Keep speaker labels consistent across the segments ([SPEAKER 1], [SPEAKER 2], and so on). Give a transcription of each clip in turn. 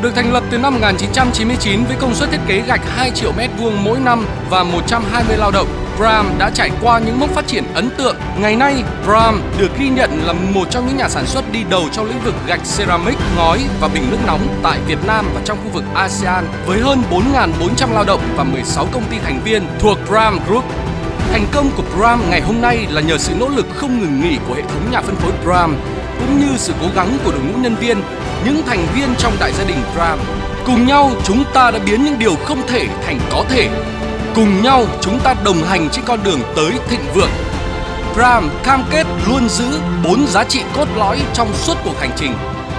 [SPEAKER 1] Được thành lập từ năm 1999 với công suất thiết kế gạch 2 triệu mét vuông mỗi năm và 120 lao động, Bram đã trải qua những mốc phát triển ấn tượng. Ngày nay, Bram được ghi nhận là một trong những nhà sản xuất đi đầu trong lĩnh vực gạch ceramic, ngói và bình nước nóng tại Việt Nam và trong khu vực ASEAN với hơn 4.400 lao động và 16 công ty thành viên thuộc Bram Group. Thành công của Bram ngày hôm nay là nhờ sự nỗ lực không ngừng nghỉ của hệ thống nhà phân phối Bram, cũng như sự cố gắng của đội ngũ nhân viên, những thành viên trong đại gia đình Bram. Cùng nhau, chúng ta đã biến những điều không thể thành có thể. Cùng nhau, chúng ta đồng hành trên con đường tới thịnh vượng. Bram cam kết luôn giữ 4 giá trị cốt lõi trong suốt cuộc hành trình.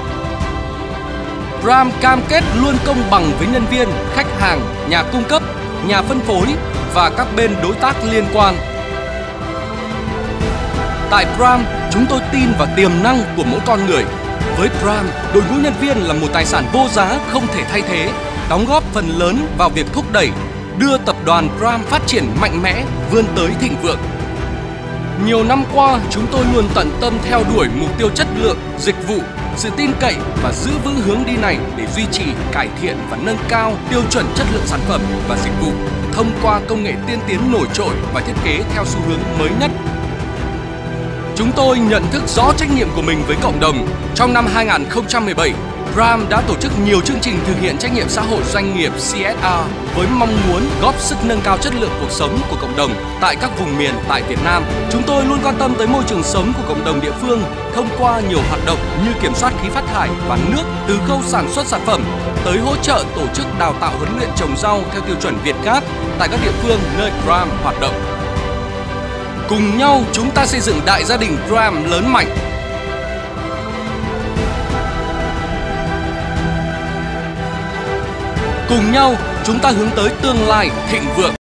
[SPEAKER 1] Bram cam kết luôn công bằng với nhân viên, khách hàng, nhà cung cấp, nhà phân phối và các bên đối tác liên quan. Tại Bram, chúng tôi tin vào tiềm năng của mỗi con người. Với Bram, đội ngũ nhân viên là một tài sản vô giá không thể thay thế, đóng góp phần lớn vào việc thúc đẩy, đưa tập đoàn Bram phát triển mạnh mẽ, vươn tới thịnh vượng. Nhiều năm qua, chúng tôi luôn tận tâm theo đuổi mục tiêu chất lượng, dịch vụ, sự tin cậy và giữ vững hướng đi này để duy trì, cải thiện và nâng cao tiêu chuẩn chất lượng sản phẩm và dịch vụ thông qua công nghệ tiên tiến nổi trội và thiết kế theo xu hướng mới nhất. Chúng tôi nhận thức rõ trách nhiệm của mình với cộng đồng. Trong năm 2017, Bram đã tổ chức nhiều chương trình thực hiện trách nhiệm xã hội doanh nghiệp CSR với mong muốn góp sức nâng cao chất lượng cuộc sống của cộng đồng tại các vùng miền tại Việt Nam. Chúng tôi luôn quan tâm tới môi trường sống của cộng đồng địa phương thông qua nhiều hoạt động như kiểm soát khí phát thải và nước từ khâu sản xuất sản phẩm tới hỗ trợ tổ chức đào tạo huấn luyện trồng rau theo tiêu chuẩn Việt Gáp tại các địa phương nơi Bram hoạt động. Cùng nhau, chúng ta xây dựng đại gia đình Bram lớn mạnh. Cùng nhau, chúng ta hướng tới tương lai thịnh vượng.